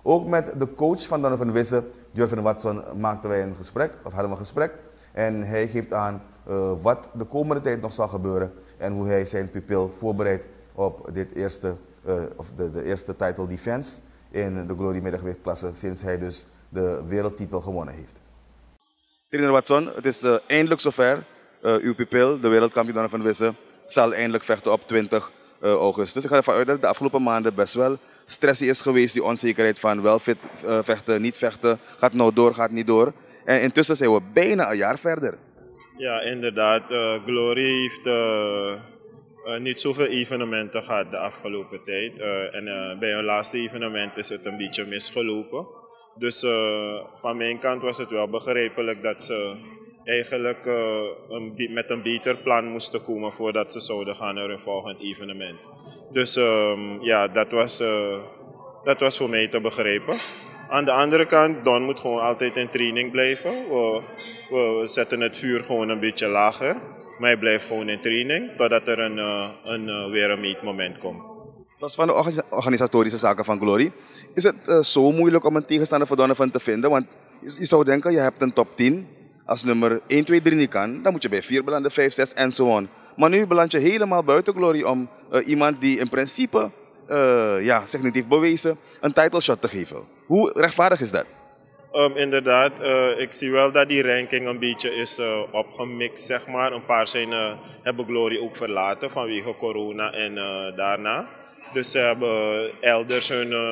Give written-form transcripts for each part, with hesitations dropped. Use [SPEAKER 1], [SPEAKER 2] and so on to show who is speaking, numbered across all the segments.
[SPEAKER 1] Ook met de coach van Donovan Wisse, Jorvin Watson, maakten wij een gesprek, of hadden we een gesprek. En hij geeft aan wat de komende tijd nog zal gebeuren en hoe hij zijn pupil voorbereidt op dit eerste, de eerste title defense in de Glory middengewichtklasse sinds hij dus de wereldtitel gewonnen heeft. Trainer Watson, het is eindelijk zover. Uw pupil, de wereldkampioen Donovan Wisse, zal eindelijk vechten op 20 augustus. Ik ga ervan uit dat de afgelopen maanden best wel stressy is geweest, die onzekerheid van wel fit vechten, niet vechten, gaat nou door, gaat niet door. En intussen zijn we bijna een jaar verder.
[SPEAKER 2] Ja, inderdaad. Glory heeft niet zoveel evenementen gehad de afgelopen tijd. Bij hun laatste evenement is het een beetje misgelopen. Dus van mijn kant was het wel begrijpelijk dat ze eigenlijk met een beter plan moesten komen voordat ze zouden gaan naar hun volgend evenement. Dus ja, dat was voor mij te begrijpen. Aan de andere kant, Don moet gewoon altijd in training blijven. We zetten het vuur gewoon een beetje lager. Maar hij blijft gewoon in training totdat er weer een meetmoment komt.
[SPEAKER 1] Los van de organisatorische zaken van Glory, is het zo moeilijk om een tegenstander voor Donovan te vinden? Want je zou denken, je hebt een top 10. Als nummer 1, 2, 3 niet kan, dan moet je bij 4 belanden, 5, 6 en zo on. Maar nu beland je helemaal buiten Glory om iemand die in principe zich niet heeft bewezen een title shot te geven. Hoe rechtvaardig is dat?
[SPEAKER 2] Inderdaad, ik zie wel dat die ranking een beetje is opgemixt, zeg maar. Een paar hebben Glory ook verlaten vanwege corona en daarna. Dus ze hebben elders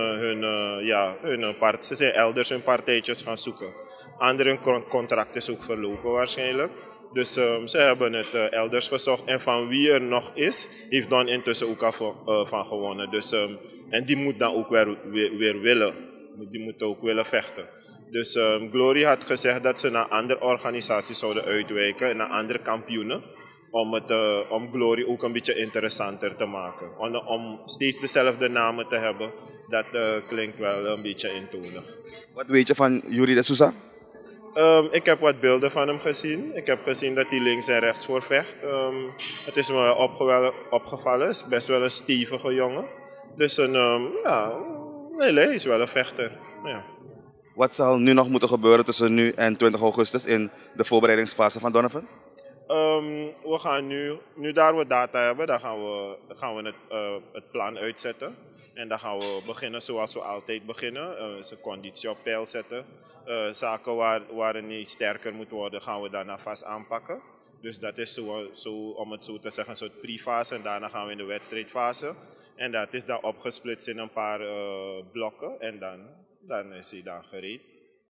[SPEAKER 2] ze zijn elders hun partijtjes gaan zoeken. Andere contract is ook verlopen waarschijnlijk. Dus ze hebben het elders gezocht. En van wie er nog is, heeft Don intussen ook al van gewonnen. Dus, en die moet dan ook weer willen. Die moet ook willen vechten. Dus Glory had gezegd dat ze naar andere organisaties zouden uitwijken, naar andere kampioenen. Om Glory ook een beetje interessanter te maken. Om steeds dezelfde namen te hebben, dat klinkt wel een beetje eentonig.
[SPEAKER 1] Wat weet je van Yuri de Souza?
[SPEAKER 2] Ik heb wat beelden van hem gezien. Ik heb gezien dat hij links en rechts voor vecht. Het is me opgevallen. Het is best wel een stevige jongen. Dus hij is wel een vechter. Ja.
[SPEAKER 1] Wat zal nu nog moeten gebeuren tussen nu en 20 augustus in de voorbereidingsfase van Donovan?
[SPEAKER 2] We gaan nu daar we data hebben, dan gaan we het plan uitzetten. En dan gaan we beginnen zoals we altijd beginnen. Zijn conditie op peil zetten. Zaken waarin hij sterker moet worden, gaan we daarna vast aanpakken. Dus dat is zo, om het zo te zeggen, een soort pre-fase. En daarna gaan we in de wedstrijdfase. En dat is dan opgesplitst in een paar blokken. En dan is hij dan gereed.